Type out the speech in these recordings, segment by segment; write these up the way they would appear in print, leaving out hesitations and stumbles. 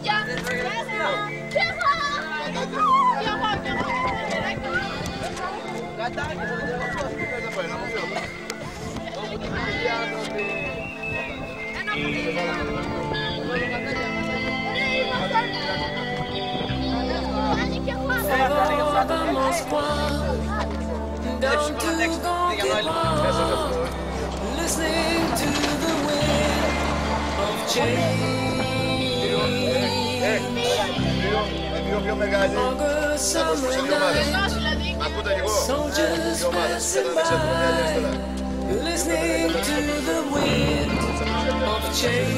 Listening to the wind of change. August summer night, soldiers passing by, listening to the wind of change.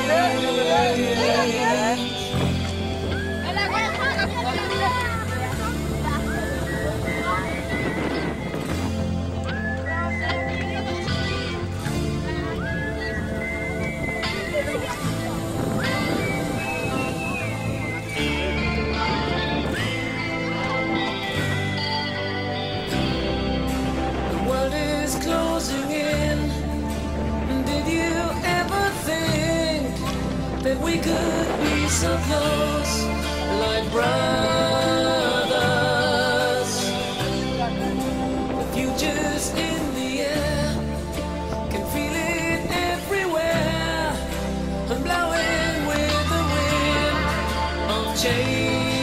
Closing in. Did you ever think that we could be so close, like brothers? The future's in the air, can feel it everywhere. I'm blowing with the wind of change.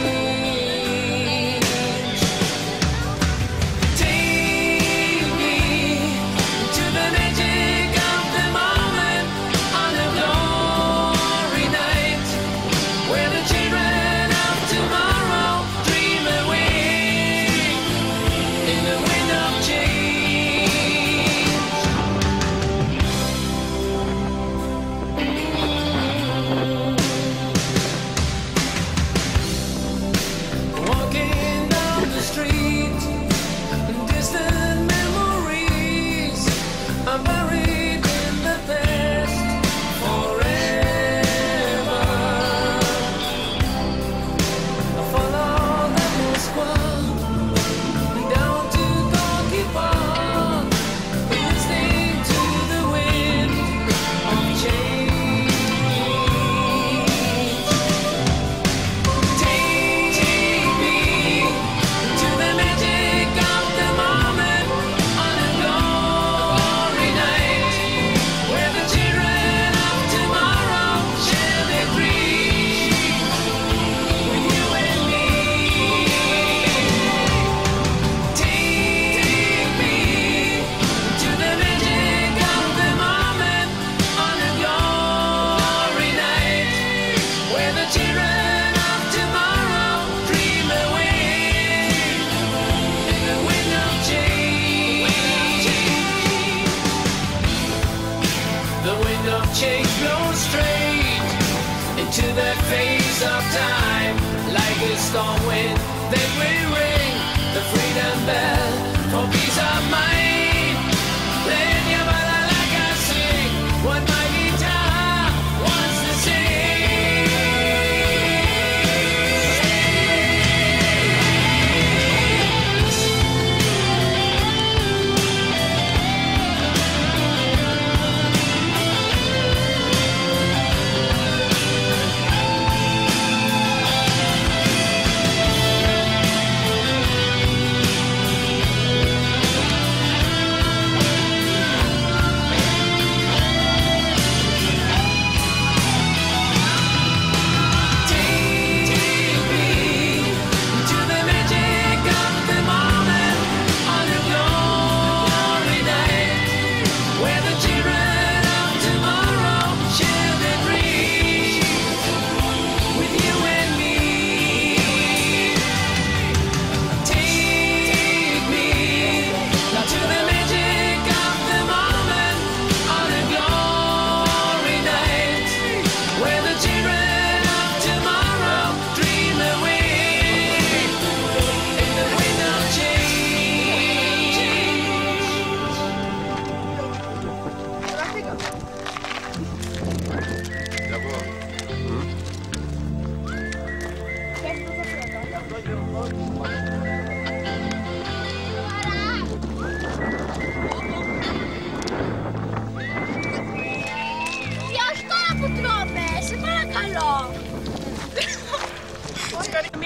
Change blows straight into that phase of time, like a storm wind that will ring the freedom bell for peace of mind. Playing your body like I sing what my guitar wants to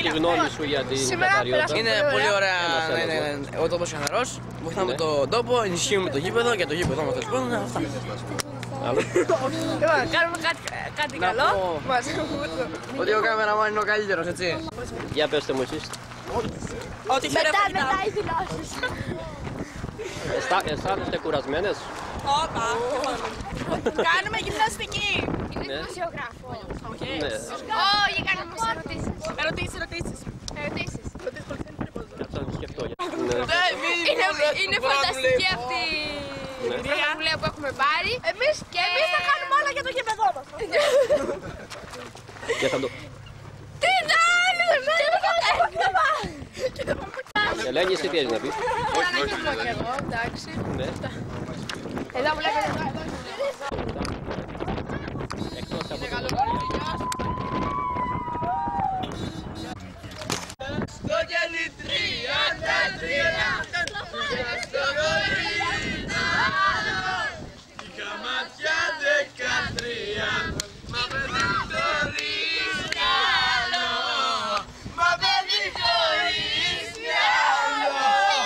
γνώμη σου για την καθαριότητα? Είναι πολύ ωραία να είναι ο τόπος καθαρός. Βοηθάμε τον τόπο, ενισχύουμε το γήπεδο και το γήπεδο μας τέλος πάντων. Αυτά. Κάνουμε κάτι καλό. Ότι ο κάμεραμαν είναι ο καλύτερος, έτσι. Για πέστε μου εσείς. Ό,τι χαίρε Μετά οι δηλώσεις. Αισθάνεστε κουρασμένες? Όπα. Κάνουμε γυμναστική. Είναι δημοσιογράφο. Ναι. Όχι, κάνουμε ερωτήσεις. Κάτσα να σκεφτώ. Είναι φανταστική αυτή η πρωτοβουλία που έχουμε πάρει. Εμείς θα κάνουμε όλα για το γήπεδό μας. Και θα το... Τι να Ελένη, εσύ τι έχεις να πεις? Ένα γυμνό κι εγώ, εντάξει. Ναι. Εδώ βλέπετε. Εκτός από το... Στο γέλι 33, στο κορίνα, είχα μάτια 13, μα παιδί χωρίς μυαλό, μα παιδί χωρίς μυαλό.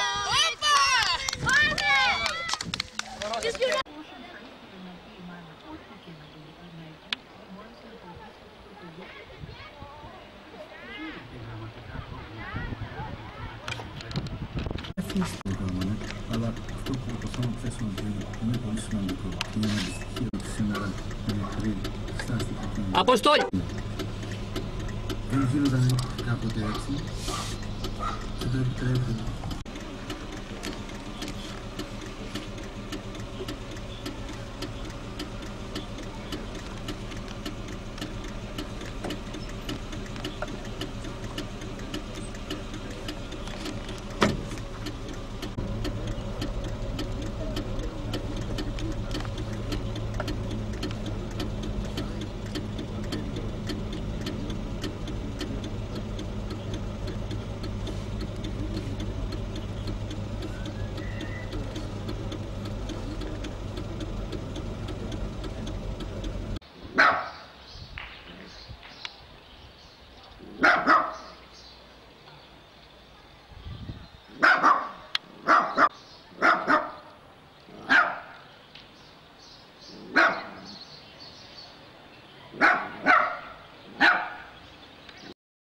Αλλά αυτό που προσπαθώ να θέσω είναι πολύ σημαντικό. Είναι ένα στοιχείο ότι σήμερα η νεκρή στάστηκε την... Αποστόλη! Δεν γίνονταν κάποτε έτσι και το επιτρέπει